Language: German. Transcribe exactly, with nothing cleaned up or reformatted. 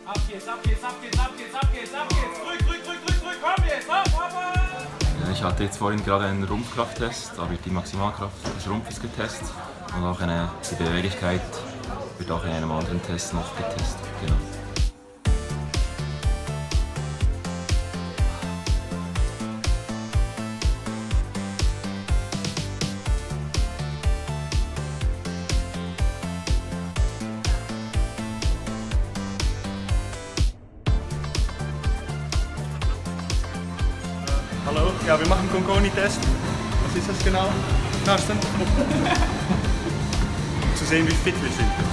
Ab geht's, ab geht's, ab geht's, ab geht's, ab geht's, ab geht's. Drück, drück, drück, drück, drück. Komm jetzt, hopp, hopp, hopp. Ich hatte jetzt vorhin gerade einen Rumpfkrafttest, da wird die Maximalkraft des Rumpfes getestet und auch eine, die Beweglichkeit wird auch in einem anderen Test noch getestet. Genau. Hallo, ja, wir machen einen Conconi-Test. Was ist das genau, Carsten? Um zu sehen, wie fit wir sind.